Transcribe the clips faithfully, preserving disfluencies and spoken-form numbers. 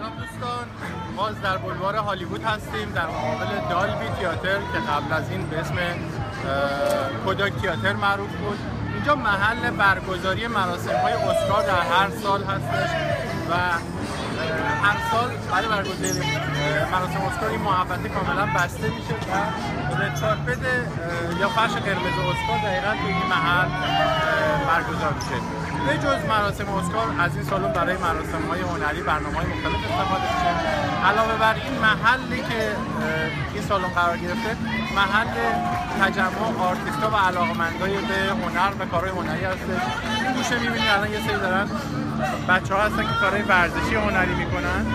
سلام دوستان، باز در بلوار هالیوود هستیم در مقابل دالبی تئاتر که قبل از این به اسم کوداک تئاتر معروف بود. اینجا محل برگزاری مراسم‌های اسکار در هر سال هستش و هر سال برای برگزاری مراسم اسکار این محوطه کاملا بسته میشه و رد کارپت یا فرش قرمز اسکار دقیقاً توی این محل برگزار میشه. به جز مراسم اسکار از این سالن برای مراسم‌های هنری برنامه‌های مختلف استفاده میشه. علاوه بر این محلی که این سالن قرار گرفته، محل تجمع آرتیست‌ها و علاقه‌مندای به هنر و کارهای هنری هستش. این گوشه می‌بینید الان یه سری دارن بچه‌ها هستن که کارهای ورزشی هنری می‌کنن.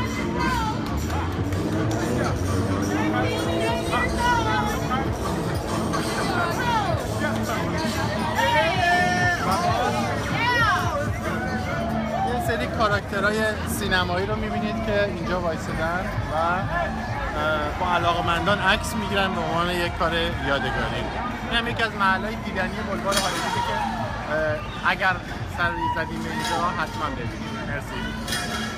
سری کاراکترهای سینمایی رو میبینید که اینجا وایسادن و با علاقه‌مندان عکس میگیرن به عنوان یک کار یادگاری. این هم یکی از محلهای دیدنی بلوار هالیوودی که اگر سر زدیم به اینجا حتما ببینید. مرسی.